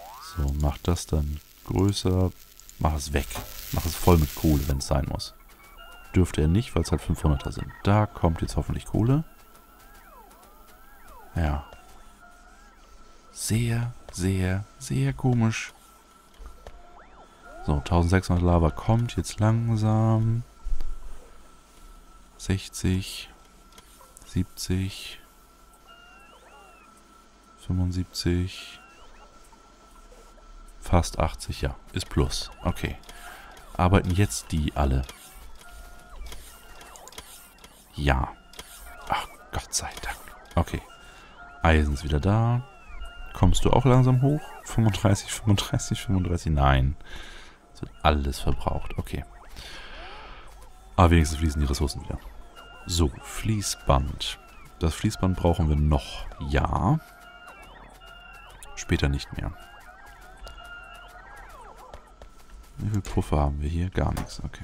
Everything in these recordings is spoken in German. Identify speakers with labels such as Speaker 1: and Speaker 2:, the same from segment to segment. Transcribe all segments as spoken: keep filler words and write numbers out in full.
Speaker 1: So, mach das dann größer. Mach es weg. Mach es voll mit Kohle, wenn es sein muss. Dürfte er nicht, weil es halt fünfhunderter sind. Da kommt jetzt hoffentlich Kohle. Ja. Sehr, sehr, sehr komisch. So, eintausendsechshundert Lava kommt jetzt langsam. sechzig. siebzig. fünfundsiebzig. Fast achtzig, ja. Ist plus. Okay. Arbeiten jetzt die alle? Ja. Ach, Gott sei Dank. Okay. Eisen ist wieder da. Kommst du auch langsam hoch? fünfunddreißig, fünfunddreißig, fünfunddreißig? Nein. Es wird alles verbraucht. Okay. Aber wenigstens fließen die Ressourcen wieder. So, Fließband. Das Fließband brauchen wir noch. Ja. Später nicht mehr. Wie viel Puffer haben wir hier? Gar nichts. Okay.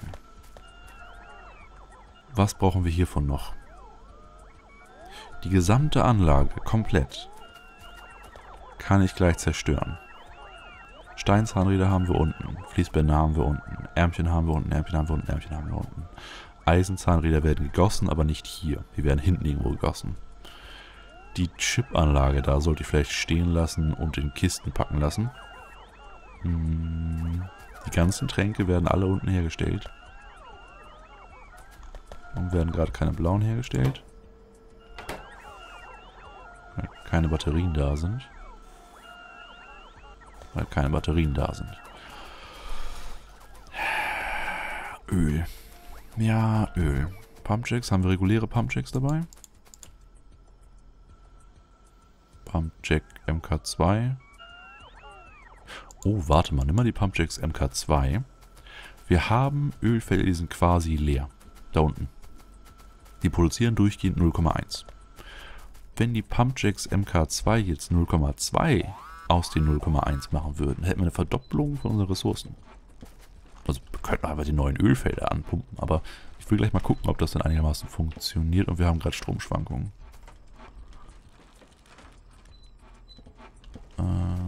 Speaker 1: Was brauchen wir hiervon noch? Die gesamte Anlage, komplett, kann ich gleich zerstören. Steinzahnräder haben wir unten. Fließbänder haben wir unten. Ärmchen haben wir unten. Ärmchen haben wir unten. Ärmchen haben wir unten. Eisenzahnräder werden gegossen, aber nicht hier. Die werden hinten irgendwo gegossen. Die Chip-Anlage da sollte ich vielleicht stehen lassen und in Kisten packen lassen. Hm, die ganzen Tränke werden alle unten hergestellt. Und werden gerade keine blauen hergestellt. Weil keine Batterien da sind. Weil keine Batterien da sind. Öl. Ja, Öl. Pumpjacks. Haben wir reguläre Pumpjacks dabei? Pumpjack M K zwei. Oh, warte mal. Nimm mal die Pumpjacks M K zwei. Wir haben Ölfelder, die sind quasi leer. Da unten. Die produzieren durchgehend null Komma eins. Wenn die Pumpjacks M K zwei jetzt null Komma zwei aus den null Komma eins machen würden, hätten wir eine Verdopplung von unseren Ressourcen. Also wir könnten einfach die neuen Ölfelder anpumpen, aber ich will gleich mal gucken, ob das dann einigermaßen funktioniert und wir haben gerade Stromschwankungen. Äh,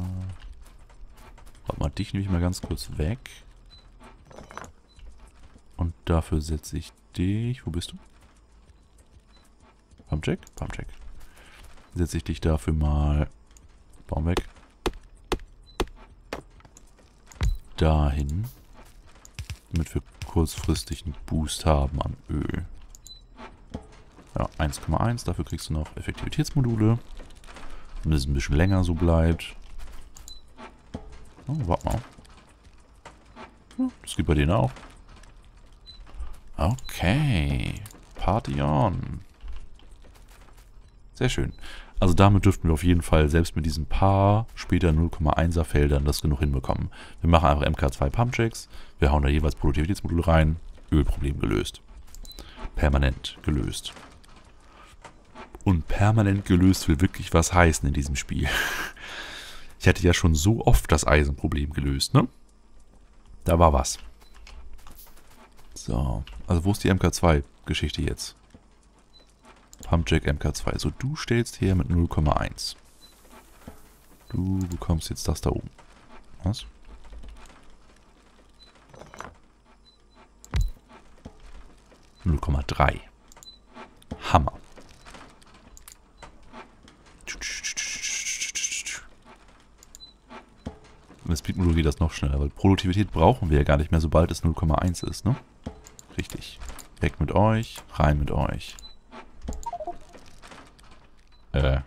Speaker 1: warte mal, dich nehme ich mal ganz kurz weg. Und dafür setze ich dich. Wo bist du? Pumpjack? Pumpjack. Setze ich dich dafür mal. Baum weg. Dahin. Damit wir kurzfristig einen Boost haben an Öl. Ja, eins Komma eins. Dafür kriegst du noch Effektivitätsmodule. Und es ein bisschen länger so bleibt. Oh, warte mal. Ja, das geht bei denen auch. Okay. Party on. Sehr schön. Also damit dürften wir auf jeden Fall selbst mit diesen paar später null Komma einser Feldern das genug hinbekommen. Wir machen einfach M K zwei Pumpjacks. Wir hauen da jeweils Produktivitätsmodule rein. Ölproblem gelöst. Permanent gelöst. Und permanent gelöst will wirklich was heißen in diesem Spiel. Ich hatte ja schon so oft das Eisenproblem gelöst, ne? Da war was. So, also wo ist die M K zwei Geschichte jetzt? Pumpjack M K zwei. So, du stellst her mit null Komma eins. Du bekommst jetzt das da oben. Was? null Komma drei. Hammer. Mit Speedmodul geht das noch schneller, weil Produktivität brauchen wir ja gar nicht mehr, sobald es null Komma eins ist, ne? Richtig. Weg mit euch, rein mit euch. Äh.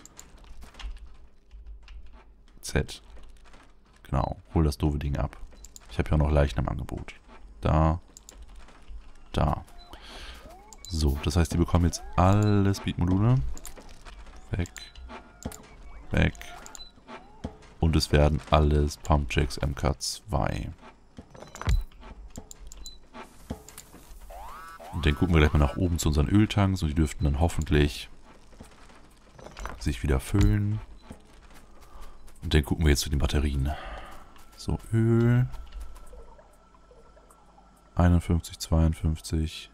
Speaker 1: Z. Genau, hol das doofe Ding ab. Ich habe ja noch Leichen im Angebot. Da. Da. So, das heißt, die bekommen jetzt alle Speedmodule. Weg. Weg. Und es werden alles Pumpjacks M K zwei. Und dann gucken wir gleich mal nach oben zu unseren Öltanks und die dürften dann hoffentlich sich wieder füllen. Und dann gucken wir jetzt zu den Batterien. So, Öl. einundfünfzig, zweiundfünfzig.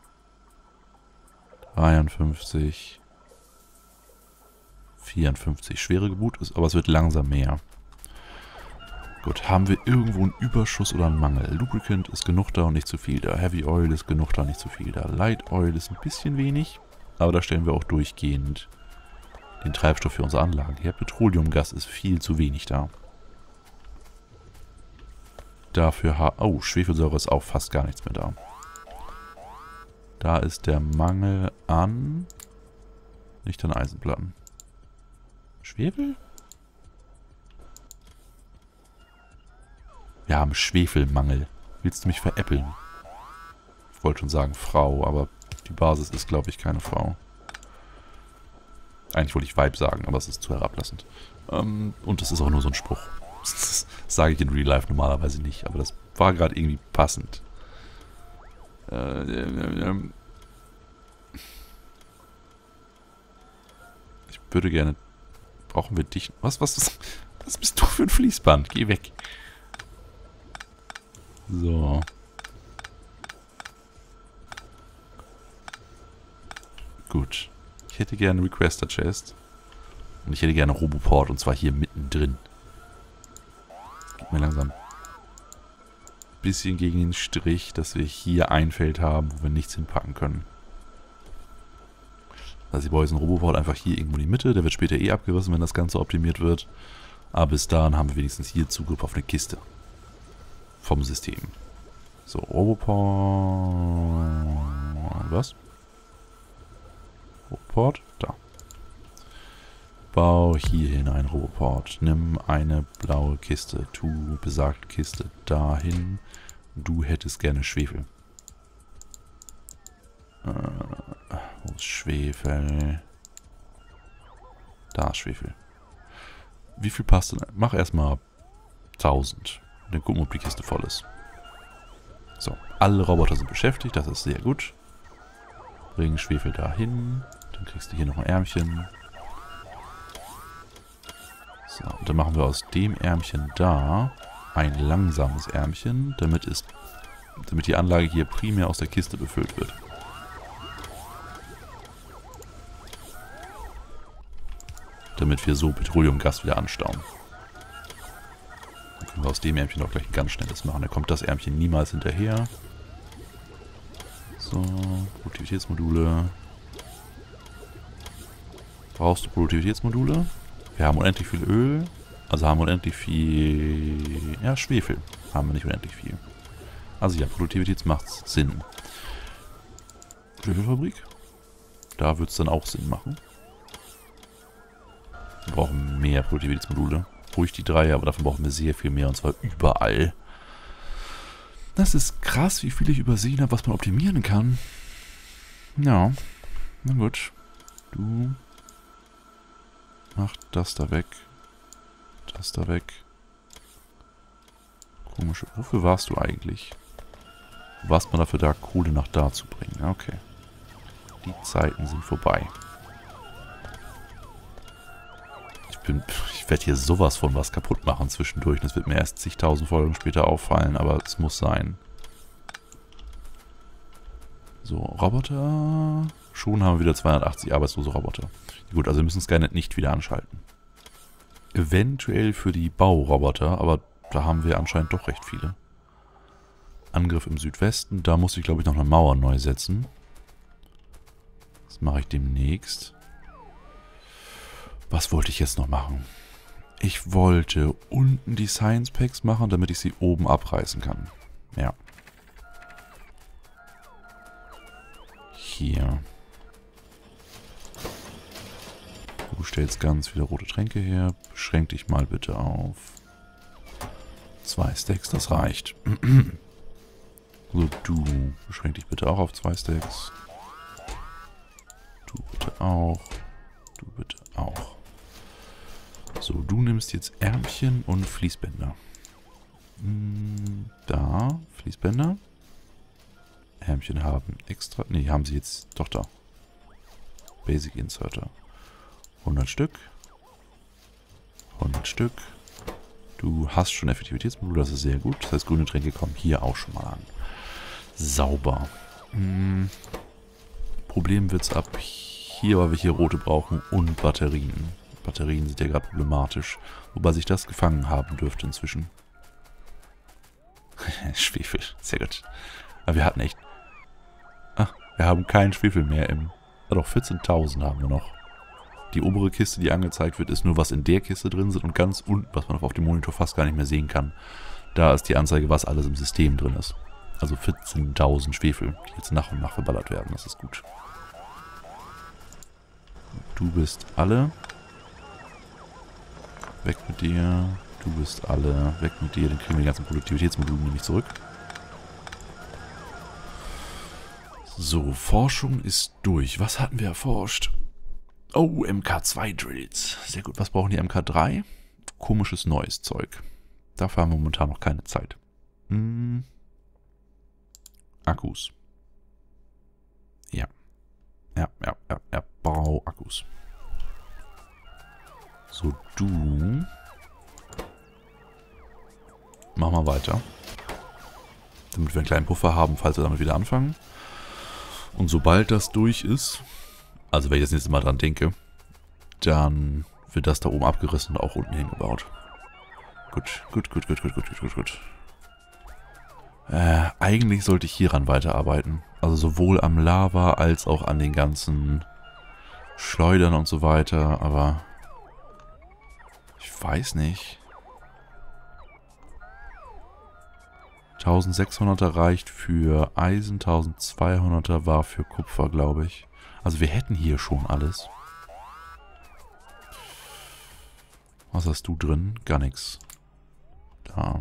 Speaker 1: dreiundfünfzig. vierundfünfzig. Schwere Gebot ist, aber es wird langsam mehr. Gut, haben wir irgendwo einen Überschuss oder einen Mangel? Lubricant ist genug da und nicht zu viel da. Heavy Oil ist genug da und nicht zu viel da. Light Oil ist ein bisschen wenig, aber da stellen wir auch durchgehend den Treibstoff für unsere Anlagen her. Petroleumgas ist viel zu wenig da. Dafür ha... Oh, Schwefelsäure ist auch fast gar nichts mehr da. Da ist der Mangel an... Nicht an Eisenplatten. Schwefel? Wir haben Schwefelmangel. Willst du mich veräppeln? Ich wollte schon sagen Frau, aber die Basis ist, glaube ich, keine Frau. Eigentlich wollte ich Weib sagen, aber es ist zu herablassend. Ähm, und das ist auch nur so ein Spruch. Das sage ich in Real Life normalerweise nicht, aber das war gerade irgendwie passend. Äh, äh, äh, ich würde gerne... Brauchen wir dich... Was, was, was, was bist du für ein Fließband? Geh weg. So. Gut. Ich hätte gerne Requester Chest. Und ich hätte gerne Roboport, und zwar hier mittendrin. Geht mir langsam ein bisschen gegen den Strich, dass wir hier ein Feld haben, wo wir nichts hinpacken können. Also ich brauche jetzt einen Roboport einfach hier irgendwo in die Mitte. Der wird später eh abgerissen, wenn das Ganze optimiert wird. Aber bis dahin haben wir wenigstens hier Zugriff auf eine Kiste. Vom System. So, Roboport. Was? Roboport? Da. Bau hier hin einen Roboport. Nimm eine blaue Kiste. Tu besagte Kiste dahin. Du hättest gerne Schwefel. Äh, wo ist Schwefel? Da ist Schwefel. Wie viel passt denn? Mach erstmal tausend. Dann gucken, ob die Kiste voll ist. So, alle Roboter sind beschäftigt, das ist sehr gut. Bring Schwefel dahin. Dann kriegst du hier noch ein Ärmchen. So, und dann machen wir aus dem Ärmchen da ein langsames Ärmchen, damit, es, damit die Anlage hier primär aus der Kiste befüllt wird. Damit wir so Petroleumgas wieder anstauen. Dann können wir aus dem Ärmchen auch gleich ein ganz schnelles machen. Da kommt das Ärmchen niemals hinterher. So, Produktivitätsmodule. Brauchst du Produktivitätsmodule? Wir haben unendlich viel Öl. Also haben wir unendlich viel... Ja, Schwefel haben wir nicht unendlich viel. Also ja, Produktivität macht Sinn. Schwefelfabrik? Da wird es dann auch Sinn machen. Wir brauchen mehr Produktivitätsmodule. Ruhig die drei, aber davon brauchen wir sehr viel mehr, und zwar überall. Das ist krass, wie viel ich übersehen habe, was man optimieren kann. Ja, na gut. Du mach das da weg. Das da weg. Komische. Wofür warst du eigentlich? Was man dafür da, Kohle nach da zu bringen? Okay. Die Zeiten sind vorbei. Ich bin, ich werde hier sowas von was kaputt machen zwischendurch. Das wird mir erst zigtausend Folgen später auffallen, aber es muss sein. So, Roboter. Schon haben wir wieder zweihundertachtzig arbeitslose Roboter. Gut, also wir müssen Skynet nicht wieder anschalten. Eventuell für die Bauroboter, aber da haben wir anscheinend doch recht viele. Angriff im Südwesten. Da muss ich, glaube ich, noch eine Mauer neu setzen. Das mache ich demnächst. Was wollte ich jetzt noch machen? Ich wollte unten die Science Packs machen, damit ich sie oben abreißen kann. Ja. Hier. Du stellst ganz viele rote Tränke her. Beschränk dich mal bitte auf zwei Stacks, das reicht. So, du beschränk dich bitte auch auf zwei Stacks. Du bitte auch. Du bitte auch. So, du nimmst jetzt Ärmchen und Fließbänder. Da, Fließbänder. Ärmchen haben extra... Ne, haben sie jetzt doch da. Basic Inserter. hundert Stück. hundert Stück. Du hast schon Effektivitätsmodul, das ist sehr gut. Das heißt, grüne Tränke kommen hier auch schon mal an. Sauber. Hm. Problem wird's ab hier, weil wir hier rote brauchen und Batterien. Batterien sind ja gerade problematisch. Wobei sich das gefangen haben dürfte inzwischen. Schwefel, sehr gut. Aber wir hatten echt... Ach, wir haben keinen Schwefel mehr im... Ah doch, vierzehntausend haben wir noch. Die obere Kiste, die angezeigt wird, ist nur, was in der Kiste drin sind. Und ganz unten, was man auf dem Monitor fast gar nicht mehr sehen kann, da ist die Anzeige, was alles im System drin ist. Also vierzehntausend Schwefel, die jetzt nach und nach verballert werden. Das ist gut. Du bist alle. Weg mit dir. Du bist alle. Weg mit dir. Dann kriegen wir die ganzen Produktivitätsmodule nämlich zurück. So, Forschung ist durch. Was hatten wir erforscht? Oh, M K zwei Drills. Sehr gut. Was brauchen die M K drei? Komisches neues Zeug. Dafür haben wir momentan noch keine Zeit. Hm. Akkus. Ja. Ja, ja, ja, ja. Bau Akkus. So, du. Mach mal weiter. Damit wir einen kleinen Puffer haben, falls wir damit wieder anfangen. Und sobald das durch ist, also wenn ich das nächste Mal dran denke, dann wird das da oben abgerissen und auch unten hingebaut. Gut, gut, gut, gut, gut, gut, gut, gut, gut. Äh, eigentlich sollte ich hieran weiterarbeiten. Also sowohl am Lava als auch an den ganzen Schleudern und so weiter, aber ich weiß nicht. eintausendsechshunderter reicht für Eisen, eintausendzweihunderter war für Kupfer, glaube ich. Also wir hätten hier schon alles. Was hast du drin? Gar nichts. Da.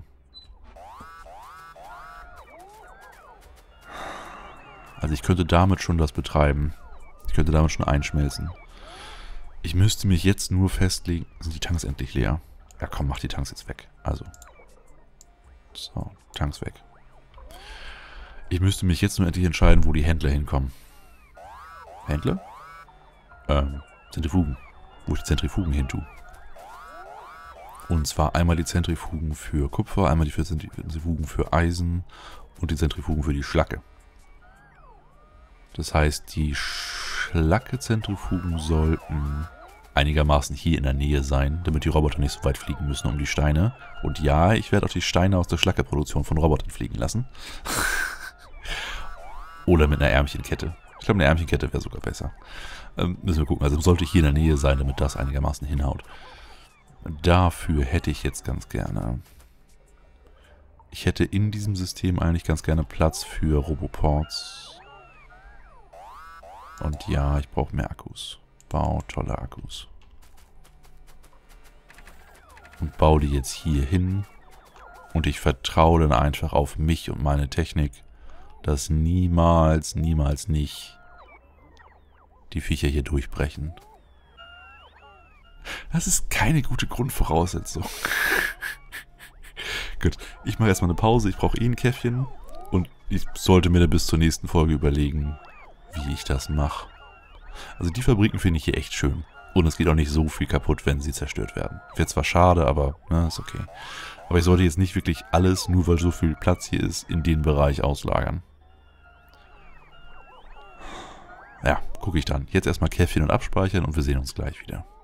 Speaker 1: Also ich könnte damit schon das betreiben. Ich könnte damit schon einschmelzen. Ich müsste mich jetzt nur festlegen... Sind die Tanks endlich leer? Ja komm, mach die Tanks jetzt weg. Also. So, Tanks weg. Ich müsste mich jetzt nur endlich entscheiden, wo die Händler hinkommen. Händler? Ähm, Zentrifugen. Wo ich die Zentrifugen hin tue. Und zwar einmal die Zentrifugen für Kupfer, einmal die Zentrifugen für Eisen und die Zentrifugen für die Schlacke. Das heißt, die Schlacke-Zentrifugen sollten einigermaßen hier in der Nähe sein, damit die Roboter nicht so weit fliegen müssen um die Steine. Und ja, ich werde auch die Steine aus der Schlacke-Produktion von Robotern fliegen lassen. Oder mit einer Ärmchenkette. Ich glaube, eine Ärmchenkette wäre sogar besser. Ähm, müssen wir gucken. Also sollte hier in der Nähe sein, damit das einigermaßen hinhaut. Dafür hätte ich jetzt ganz gerne... Ich hätte in diesem System eigentlich ganz gerne Platz für Roboports. Und ja, ich brauche mehr Akkus. Bau tolle Akkus. Und baue die jetzt hier hin. Und ich vertraue dann einfach auf mich und meine Technik, dass niemals, niemals nicht die Viecher hier durchbrechen. Das ist keine gute Grundvoraussetzung. Gut, ich mache erstmal eine Pause. Ich brauche eh ein Käffchen. Und ich sollte mir dann bis zur nächsten Folge überlegen, wie ich das mache. Also die Fabriken finde ich hier echt schön. Und es geht auch nicht so viel kaputt, wenn sie zerstört werden. Wäre zwar schade, aber ne, ist okay. Aber ich sollte jetzt nicht wirklich alles, nur weil so viel Platz hier ist, in den Bereich auslagern. Ja, gucke ich dann. Jetzt erstmal Käffchen und abspeichern und wir sehen uns gleich wieder.